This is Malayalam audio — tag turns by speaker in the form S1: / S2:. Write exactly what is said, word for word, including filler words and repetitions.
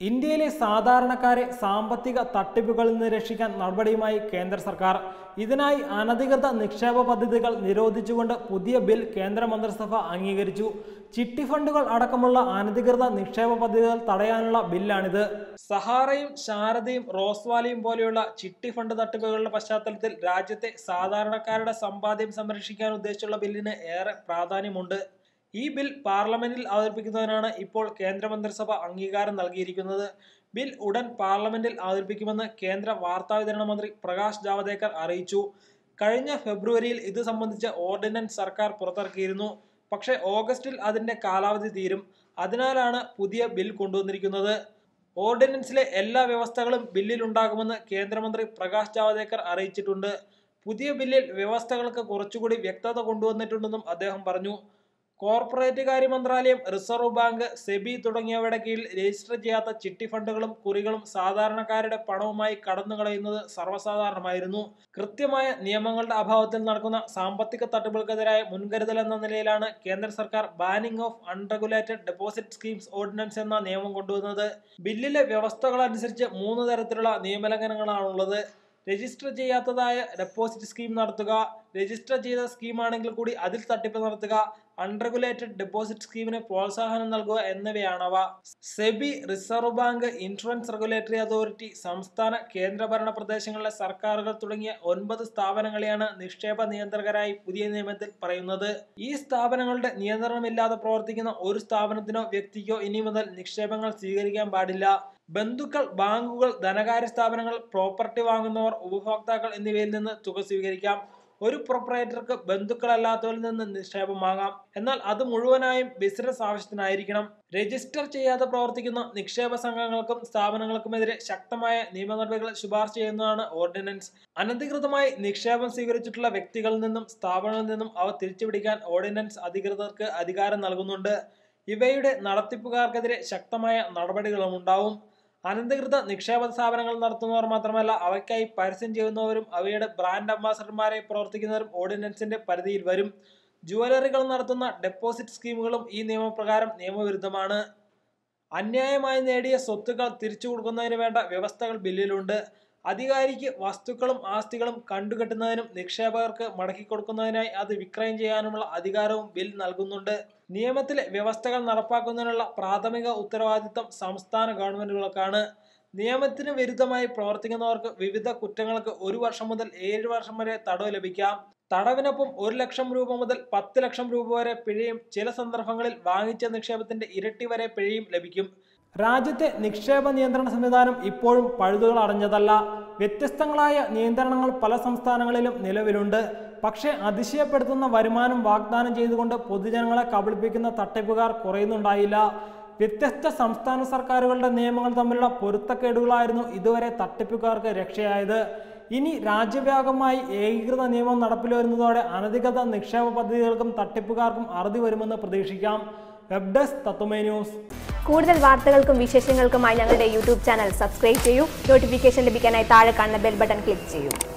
S1: ഇന്ത്യയിലെ സാധാരണക്കാരെ സാമ്പത്തിക തട്ടിപ്പുകളിൽ നിന്ന് രക്ഷിക്കാൻ നടപടിയുമായി കേന്ദ്ര സർക്കാർ. ഇതിനായി അനധികൃത നിക്ഷേപ പദ്ധതികൾ നിരോധിച്ചുകൊണ്ട് പുതിയ ബിൽ കേന്ദ്ര മന്ത്രിസഭ അംഗീകരിച്ചു. ചിട്ടി ഫണ്ടുകൾ അടക്കമുള്ള അനധികൃത നിക്ഷേപ പദ്ധതികൾ തടയാനുള്ള ബില്ലാണിത്. സഹാറയും ശാരദയും റോസ്വാലിയും പോലെയുള്ള ചിട്ടി ഫണ്ട് തട്ടിപ്പുകളുടെ പശ്ചാത്തലത്തിൽ രാജ്യത്തെ സാധാരണക്കാരുടെ സമ്പാദ്യം സംരക്ഷിക്കാൻ ഉദ്ദേശിച്ചുള്ള ബില്ലിന് ഏറെ പ്രാധാന്യമുണ്ട്. ഈ ബിൽ പാർലമെന്റിൽ അവതരിപ്പിക്കുന്നതിനാണ് ഇപ്പോൾ കേന്ദ്രമന്ത്രിസഭ അംഗീകാരം നൽകിയിരിക്കുന്നത്. ബിൽ ഉടൻ പാർലമെന്റിൽ അവതരിപ്പിക്കുമെന്ന് കേന്ദ്ര വാർത്താവിതരണ മന്ത്രി പ്രകാശ് ജാവദേക്കർ അറിയിച്ചു. കഴിഞ്ഞ ഫെബ്രുവരിയിൽ ഇത് സംബന്ധിച്ച ഓർഡിനൻസ് സർക്കാർ പുറത്തിറക്കിയിരുന്നു. പക്ഷേ ഓഗസ്റ്റിൽ അതിന്റെ കാലാവധി തീരും. അതിനാലാണ് പുതിയ ബിൽ കൊണ്ടുവന്നിരിക്കുന്നത്. ഓർഡിനൻസിലെ എല്ലാ വ്യവസ്ഥകളും ബില്ലിലുണ്ടാകുമെന്ന് കേന്ദ്രമന്ത്രി പ്രകാശ് ജാവദേക്കർ അറിയിച്ചിട്ടുണ്ട്. പുതിയ ബില്ലിൽ വ്യവസ്ഥകൾക്ക് കുറച്ചുകൂടി വ്യക്തത കൊണ്ടുവന്നിട്ടുണ്ടെന്നും അദ്ദേഹം പറഞ്ഞു. കോർപ്പറേറ്റ് കാര്യ മന്ത്രാലയം, റിസർവ് ബാങ്ക്, സെബി തുടങ്ങിയവയുടെ കീഴിൽ രജിസ്റ്റർ ചെയ്യാത്ത ചിട്ടി ഫണ്ടുകളും കുറികളും സാധാരണക്കാരുടെ പണവുമായി കടന്നുകളയുന്നത് സർവ്വസാധാരണമായിരുന്നു. കൃത്യമായ നിയമങ്ങളുടെ അഭാവത്തിൽ നടക്കുന്ന സാമ്പത്തിക തട്ടിപ്പുകൾക്കെതിരായ മുൻകരുതൽ എന്ന നിലയിലാണ് കേന്ദ്ര സർക്കാർ banning of unregulated deposit schemes ordinance എന്ന നിയമം കൊണ്ടുവന്നത്. ബില്ലിലെ വ്യവസ്ഥകളനുസരിച്ച് മൂന്ന് തരത്തിലുള്ള നിയമലംഘനങ്ങളാണുള്ളത്. രജിസ്റ്റർ ചെയ്യാത്തതായ ഡെപ്പോസിറ്റ് സ്കീം നടത്തുക, രജിസ്റ്റർ ചെയ്ത സ്കീമാണെങ്കിൽ കൂടി അതിൽ തട്ടിപ്പ് നടത്തുക, അൺറെഗുലേറ്റഡ് ഡെപ്പോസിറ്റ് സ്കീമിന് പ്രോത്സാഹനം നൽകുക എന്നിവയാണവ. SEBI, reserve bank, insurance regulatory authority, സംസ്ഥാന കേന്ദ്രഭരണ പ്രദേശങ്ങളിലെ സർക്കാരുകൾ തുടങ്ങിയ ഒൻപത് സ്ഥാപനങ്ങളെയാണ് നിക്ഷേപ നിയന്ത്രകരായി പുതിയ നിയമത്തിൽ പറയുന്നത്. ഈ സ്ഥാപനങ്ങളുടെ നിയന്ത്രണമില്ലാതെ പ്രവർത്തിക്കുന്ന ഒരു സ്ഥാപനത്തിനോ വ്യക്തിക്കോ ഇനി മുതൽ നിക്ഷേപങ്ങൾ സ്വീകരിക്കാൻ പാടില്ല. ബന്ധുക്കൾ, ബാങ്കുകൾ, ധനകാര്യ സ്ഥാപനങ്ങൾ, പ്രോപ്പർട്ടി വാങ്ങുന്നവർ, ഉപഭോക്താക്കൾ എന്നിവയിൽ നിന്ന് തുക സ്വീകരിക്കാം. ഒരു പ്രൊപ്പറേറ്റർക്ക് ബന്ധുക്കളല്ലാത്തവരിൽ നിന്ന് നിക്ഷേപം വാങ്ങാം. എന്നാൽ അത് മുഴുവനായും ബിസിനസ് ആവശ്യത്തിനായിരിക്കണം. രജിസ്റ്റർ ചെയ്യാതെ പ്രവർത്തിക്കുന്ന നിക്ഷേപ സംഘങ്ങൾക്കും സ്ഥാപനങ്ങൾക്കുമെതിരെ ശക്തമായ നിയമ നടപടികൾ ശുപാർശ ചെയ്യുന്നതാണ് ഓർഡിനൻസ്. അനധികൃതമായി നിക്ഷേപം സ്വീകരിച്ചിട്ടുള്ള വ്യക്തികളിൽ നിന്നും സ്ഥാപനങ്ങളിൽ നിന്നും അവ തിരിച്ചുപിടിക്കാൻ ഓർഡിനൻസ് അധികൃതർക്ക് അധികാരം നൽകുന്നുണ്ട്. ഇവയുടെ നടത്തിപ്പുകാർക്കെതിരെ ശക്തമായ നടപടികളുമുണ്ടാവും. അനധികൃത നിക്ഷേപ സ്ഥാപനങ്ങൾ നടത്തുന്നവർ മാത്രമല്ല, അവയ്ക്കായി പരസ്യം ചെയ്യുന്നവരും അവയുടെ ബ്രാൻഡ് അംബാസഡർമാരെ പ്രവർത്തിക്കുന്നവരും ഓർഡിനൻസിന്റെ പരിധിയിൽ വരും. ജുവലറികൾ നടത്തുന്ന ഡെപ്പോസിറ്റ് സ്കീമുകളും ഈ നിയമപ്രകാരം നിയമവിരുദ്ധമാണ്. അന്യായമായി നേടിയ സ്വത്തുക്കൾ തിരിച്ചു കൊടുക്കുന്നതിന് വേണ്ട വ്യവസ്ഥകൾ ബില്ലിലുണ്ട്. അധികാരിക്ക് വസ്തുക്കളും ആസ്തികളും കണ്ടുകെട്ടുന്നതിനും നിക്ഷേപകർക്ക് മടക്കിക്കൊടുക്കുന്നതിനായി അത് വിക്രയം ചെയ്യാനുമുള്ള അധികാരവും ബിൽ നൽകുന്നുണ്ട്. നിയമത്തിലെ വ്യവസ്ഥകൾ നടപ്പാക്കുന്നതിനുള്ള പ്രാഥമിക ഉത്തരവാദിത്തം സംസ്ഥാന ഗവൺമെന്റുകൾക്കാണ്. നിയമത്തിന് വിരുദ്ധമായി പ്രവർത്തിക്കുന്നവർക്ക് വിവിധ കുറ്റങ്ങൾക്ക് ഒരു വർഷം മുതൽ ഏഴ് വർഷം വരെ തടവ് ലഭിക്കാം. തടവിനൊപ്പം ഒരു ലക്ഷം രൂപ മുതൽ പത്ത് ലക്ഷം രൂപ വരെ പിഴയും ചില സന്ദർഭങ്ങളിൽ വാങ്ങിച്ച നിക്ഷേപത്തിന്റെ ഇരട്ടി വരെ പിഴയും ലഭിക്കും. രാജ്യത്തെ നിക്ഷേപ നിയന്ത്രണ സംവിധാനം ഇപ്പോഴും പഴുതുകൾ അടഞ്ഞതല്ല. വ്യത്യസ്തങ്ങളായ നിയന്ത്രണങ്ങൾ പല സംസ്ഥാനങ്ങളിലും നിലവിലുണ്ട്. പക്ഷേ അതിശയപ്പെടുത്തുന്ന വരുമാനം വാഗ്ദാനം ചെയ്തുകൊണ്ട് പൊതുജനങ്ങളെ കബളിപ്പിക്കുന്ന തട്ടിപ്പുകാർ കുറയുന്നുണ്ടായില്ല. വ്യത്യസ്ത സംസ്ഥാന സർക്കാരുകളുടെ നിയമങ്ങൾ തമ്മിലുള്ള പൊരുത്തക്കേടുകളായിരുന്നു ഇതുവരെ തട്ടിപ്പുകാർക്ക് രക്ഷയായത്. ഇനി രാജ്യവ്യാപകമായി ഏകീകൃത നിയമം നടപ്പിൽ വരുന്നതോടെ അനധികൃത നിക്ഷേപ പദ്ധതികൾക്കും തട്ടിപ്പുകാർക്കും അറുതി വരുമെന്ന് പ്രതീക്ഷിക്കാം. Web desk Tatwamayi news.
S2: കൂടുതൽ വാർത്തകൾക്കും വിശേഷങ്ങൾക്കുമായി ഞങ്ങളുടെ യൂട്യൂബ് ചാനൽ സബ്സ്ക്രൈബ് ചെയ്യൂ. നോട്ടിഫിക്കേഷൻ ലഭിക്കാനായി താഴെ കാണുന്ന ബെൽ ബട്ടൺ ക്ലിക്ക് ചെയ്യൂ.